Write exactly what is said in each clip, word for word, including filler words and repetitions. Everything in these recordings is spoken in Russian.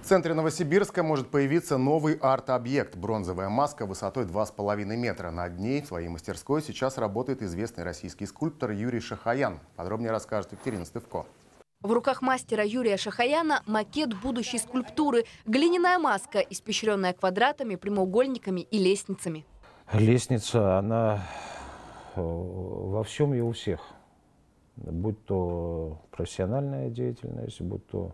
центре Новосибирска может появиться новый арт-объект. Бронзовая маска высотой два с половиной метра. Над ней в своей мастерской сейчас работает известный российский скульптор Юрий Шахаян. Подробнее расскажет Екатерина Стывко. В руках мастера Юрия Шахаяна макет будущей скульптуры. Глиняная маска, испещренная квадратами, прямоугольниками и лестницами. Лестница, она во всем и у всех. Будь то профессиональная деятельность, будь то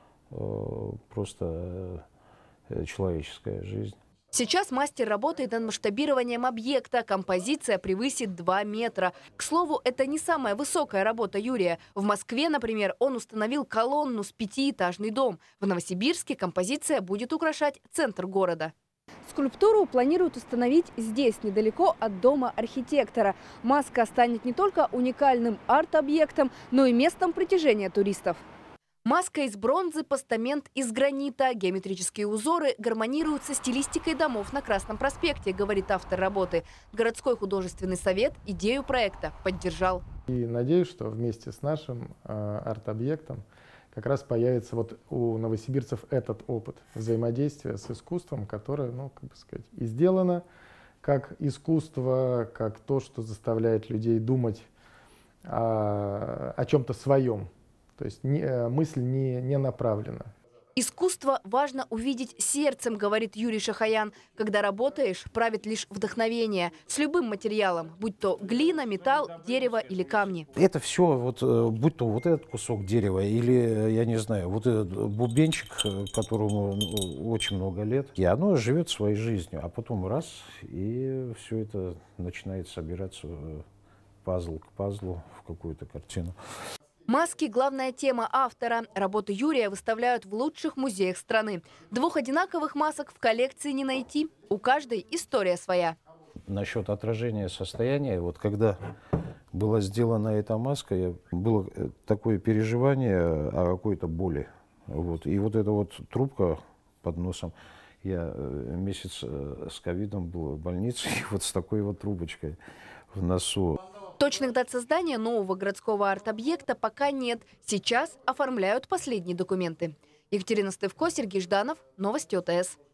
просто человеческая жизнь. Сейчас мастер работает над масштабированием объекта. Композиция превысит два метра. К слову, это не самая высокая работа Юрия. В Москве, например, он установил колонну с пятиэтажный дом. В Новосибирске композиция будет украшать центр города. Скульптуру планируют установить здесь, недалеко от дома архитектора. Маска станет не только уникальным арт-объектом, но и местом притяжения туристов. Маска из бронзы, постамент из гранита. Геометрические узоры гармонируют со стилистикой домов на Красном проспекте, говорит автор работы. Городской художественный совет идею проекта поддержал. И надеюсь, что вместе с нашим э, арт-объектом как раз появится вот у новосибирцев этот опыт взаимодействия с искусством, которое, ну, как бы сказать, и сделано как искусство, как то, что заставляет людей думать о, о чем-то своем. То есть не, мысль не, не направлена. Искусство важно увидеть сердцем, говорит Юрий Шахаян. Когда работаешь, правит лишь вдохновение. С любым материалом, будь то глина, металл, дерево или камни. Это все, вот, будь то вот этот кусок дерева или, я не знаю, вот этот бубенчик, которому очень много лет, и оно живет своей жизнью. А потом раз, и все это начинает собираться пазл к пазлу в какую-то картину. Маски – главная тема автора. Работы Юрия выставляют в лучших музеях страны. Двух одинаковых масок в коллекции не найти. У каждой история своя. Насчет отражения состояния, вот когда была сделана эта маска, я, было такое переживание о какой-то боли. Вот. И вот эта вот трубка под носом, я месяц с ковидом был в больнице, и вот с такой вот трубочкой в носу. Точных дат создания нового городского арт-объекта пока нет. Сейчас оформляют последние документы. Екатерина Стывко, Сергей Жданов. Новости ОТС.